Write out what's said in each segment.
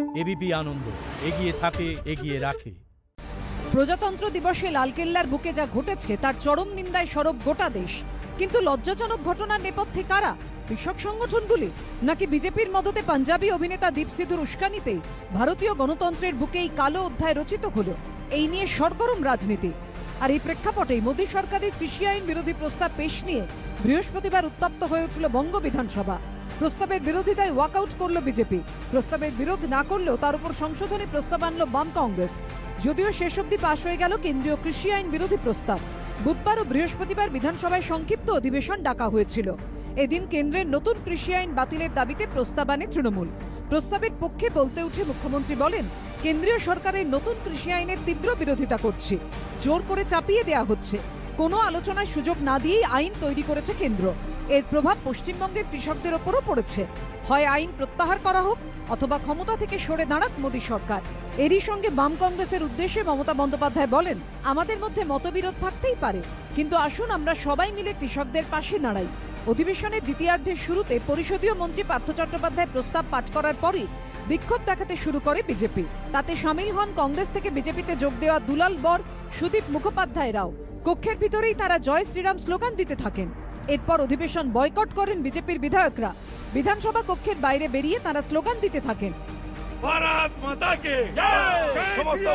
ABP আনন্দ, এগিয়ে থাকে, এগিয়ে রাখে। প্রজাতন্ত্র দিবসে লালকেল্লার বুকে যা ঘটেছে তার চরম নিন্দায় সরব গোটা দেশ। কিন্তু লজ্জাজনক ঘটনার নেপথ্যে কারা? কৃষক সংগঠনগুলি, নাকি বিজেপির মদতে পাঞ্জাবি অভিনেতা দীপ সিধুর উস্কানিতে ভারতীয় গণতন্ত্রের বুকেই কালো অধ্যায় রচিত হলো? এই নিয়ে সরগরম রাজনীতি। আর এই প্রেক্ষাপটেই মোদী সরকারের কৃষি আইন বিরোধী প্রস্তাব পেশ নিয়ে বৃহস্পতিবার উত্তপ্ত হয়ে উঠল বঙ্গ বিধানসভা। প্রস্তাবের বিরোধিতায় ওয়াকআউট করল বিজেপি। প্রস্তাবের বিরোধ না করলেও তার উপর সংশোধনী প্রস্তাব আনল বাম কংগ্রেস। যদিও শেষ অবধি পাশ হয়ে গেল কেন্দ্রীয় কৃষি আইন বিরোধী প্রস্তাব। বুধবার ও বৃহস্পতিবার বিধানসভায় সংক্ষিপ্ত অধিবেশন ডাকা হয়েছিল। এদিন কেন্দ্রের নতুন কৃষি আইন বাতিলের দাবিতে প্রস্তাব আনে তৃণমূল। প্রস্তাবের পক্ষে বলতে উঠে মুখ্যমন্ত্রী বলেন, কেন্দ্রীয় সরকারের নতুন কৃষি আইনের তীব্র বিরোধিতা করছে, জোর করে চাপিয়ে দেয়া হচ্ছে। কোনো আলোচনার সুযোগ না দিয়েই আইন তৈরি করেছে কেন্দ্র। এর প্রভাব পশ্চিমবঙ্গের কৃষকদের ওপরও পড়েছে। হয় আইন প্রত্যাহার করা হোক অথবা ক্ষমতা থেকে সরে দাঁড়াক মোদী সরকার। এরই সঙ্গে বাম কংগ্রেসের উদ্দেশ্যে মমতা বন্দ্যোপাধ্যায় বলেন, আমাদের মধ্যে মতবিরোধ থাকতেই পারে, কিন্তু আসুন আমরা সবাই মিলে কৃষকদের পাশে দাঁড়াই। অধিবেশনের দ্বিতীয়ার্ধের শুরুতে পরিষদীয় মন্ত্রী পার্থ চট্টোপাধ্যায় প্রস্তাব পাঠ করার পরই বিক্ষোভ দেখাতে শুরু করে বিজেপি। তাতে সামিল হন কংগ্রেস থেকে বিজেপিতে যোগ দেওয়া দুলাল বর, সুদীপ মুখোপাধ্যায়রাও। কক্ষের ভিতরেই তারা জয় শ্রীরাম স্লোগান দিতে থাকেন। এরপর অধিবেশন বয়কট করেন বিজেপির বিধায়করা। বিধানসভা কক্ষের বাইরে বেরিয়ে তারা স্লোগান দিতে থাকেন, ভারত মাতা কে জয়।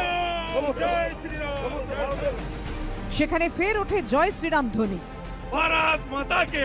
সেখানে ফের ওঠে জয় শ্রীরাম ধ্বনি। ভারত মাতা কে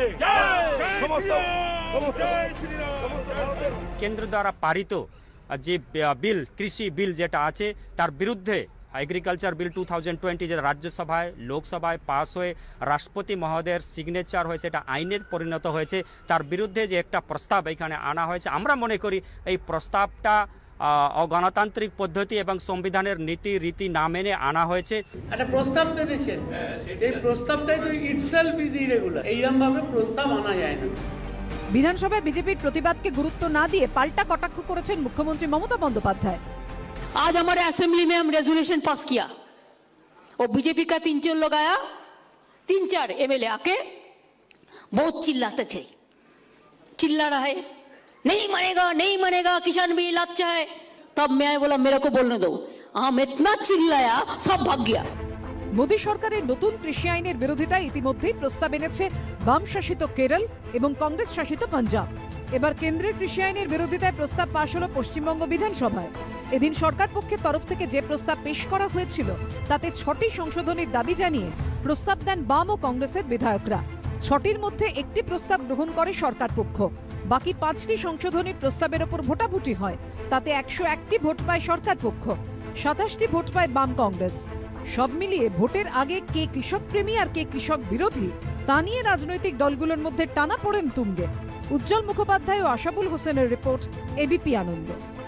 কেন্দ্র দ্বারা পারিত যে বিল, কৃষি বিল যেটা আছে, তার বিরুদ্ধে এগ্রিকালচার বিল 2020 যেটা রাজ্যসভায় লোকসভায় পাস হয়ে রাষ্ট্রপতি মহোদয়ের সিগনেচার হয়েছে, এটা আইনে পরিণত হয়েছে, তার বিরুদ্ধে যে একটা প্রস্তাব এখানে আনা হয়েছে, আমরা মনে করি এই প্রস্তাবটা অগণতান্ত্রিক পদ্ধতি এবং সংবিধানের নীতি রীতি না মেনে আনা হয়েছে। একটা প্রস্তাব তো এনেছেন, সেই প্রস্তাবটাই তো ইটসেলফ ইজ ইরেগুলার। এইরকম ভাবে প্রস্তাব আনা যায় না। বিধানসভায় বিজেপির প্রতিবাদকে গুরুত্ব না দিয়ে পাল্টা কটাক্ষ করেছেন মুখ্যমন্ত্রী মমতা বন্দ্যোপাধ্যায়। आज हमारे असेंबली में हम रेजोल्यूशन पास किया और बीजेपी का 3-4 लोग आया, 3-4 एमएलए आके बहुत चिल्लाते थे, चिल्ला रहे नहीं मानेगा किसान बिल अच्छा है। तब मैं बोला मेरे को बोलने दो, हम इतना चिल्लाया सब भाग गया। মোদী সরকারের নতুন কৃষি আইনের বিরোধিতায় ইতিমধ্যেই প্রস্তাব এনেছে বাম শাসিত কেরল এবং কংগ্রেস শাসিত পাঞ্জাব। এবার কেন্দ্রের কৃষি আইনের বিরোধিতায় প্রস্তাব পাশ হলো পশ্চিমবঙ্গ বিধানসভায়। এদিন সরকার পক্ষের তরফ থেকে যে প্রস্তাব পেশ করা হয়েছিল তাতে 6টি সংশোধনীর দাবি জানিয়ে প্রস্তাব দেন বাম ও কংগ্রেসের বিধায়করা। 6টির মধ্যে একটি প্রস্তাব গ্রহণ করে সরকার পক্ষ। বাকি 5টি সংশোধনীর প্রস্তাবের ওপর ভোটাভুটি হয়। তাতে 101টি ভোট পায় সরকার পক্ষ, 27টি ভোট পায় বাম কংগ্রেস। সব মিলিয়ে ভোটের আগে কে কৃষক প্রেমী আর কে কৃষক বিরোধী তা নিয়ে রাজনৈতিক দলগুলোর মধ্যে টানাপোড়েন তুঙ্গে। উজ্জ্বল মুখোপাধ্যায় ও আশাবুল হোসেনের রিপোর্ট, এবিপি আনন্দ।